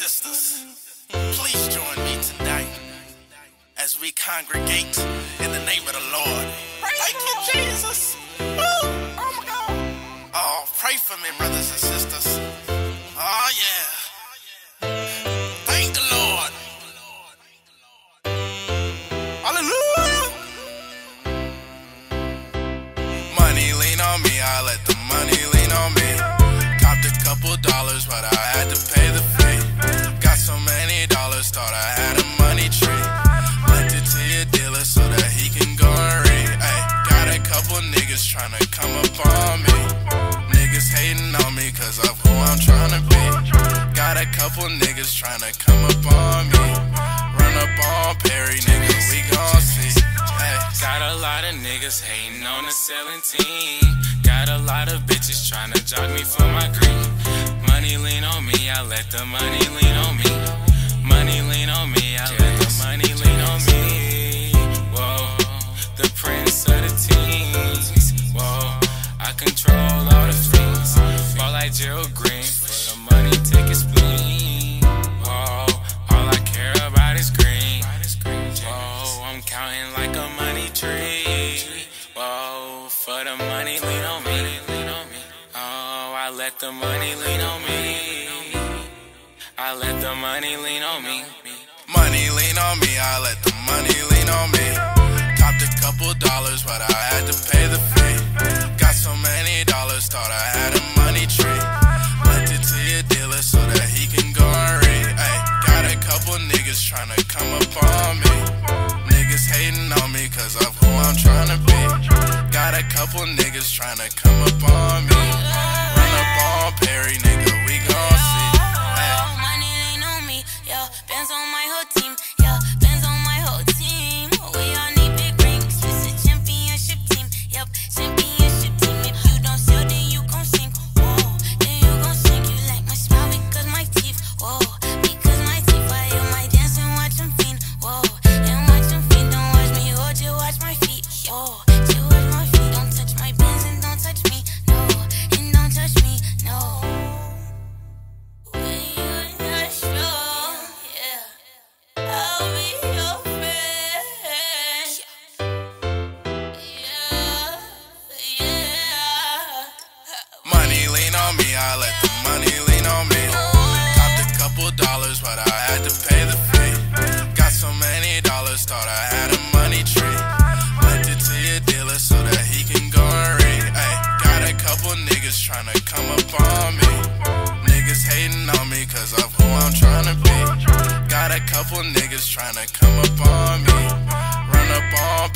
sisters, please join me tonight as we congregate in the name of the Lord. Thank you, Jesus. Woo. Oh my God. Oh, pray for me, brothers and sisters. Oh yeah. Thank the Lord. Hallelujah. Money lean on me, I let the money lean on me. Copped a couple dollars, but I had to pay the fee. Got so many dollars, thought I had a money tree. Lent it to your dealer so that he can go and read. Ay, got a couple niggas tryna come up on me. Niggas hating on me cause of who I'm tryna be. Got a couple niggas tryna come up on me. Run up on Perry, nigga, we gon' see. Ay. Got a lot of niggas hating on the selling team. Got a lot of bitches tryna jog me for my green. Money lean on me, I let the money lean on me. Money lean on me, I let the money lean on me. Whoa, the prince of the teens. Whoa, I control all the things. Fall like Gerald Green, for the money take a spleen. Whoa, all I care about is green. Whoa, I'm counting like a money tree. Whoa, for the money lean on me. Oh, I let the money lean on me. I let the money lean on me. Money lean on me, I let the money lean on me. Copped a couple dollars, but I had to pay the fee. Got so many dollars, thought I had a money tree. Lent it to your dealer so that he can go and read. Ay, got a couple niggas tryna come up on me. Niggas hating on me cause of who I'm tryna be. Got a couple niggas tryna come up on me. Run up on Perry, nigga, we gon' see. Money lean on me, yo. Bands on my whole team, yo. Bands on my whole team. We all need big rings. It's a championship team, yup. Championship team. If you don't sell, then you gon' sink. Whoa, then you gon' sink. You like my smile because my teeth. Whoa, because my teeth. While you might dance and watch them fiend. Whoa, and watch them fiend. Don't watch me, oh, just watch my feet. Whoa, just watch my feet. Don't touch my bands and don't touch me. No, and don't touch me. No. Money lean on me, I let the money lean on me. Copped a couple dollars, but I had to pay the fee. Got so many dollars, thought I had a money tree. Lent it to your dealer so that he can go and read. Ay, got a couple niggas tryna come up on me. Niggas hating on me cause of who I'm tryna be. Got a couple niggas tryna come up on me. Run up on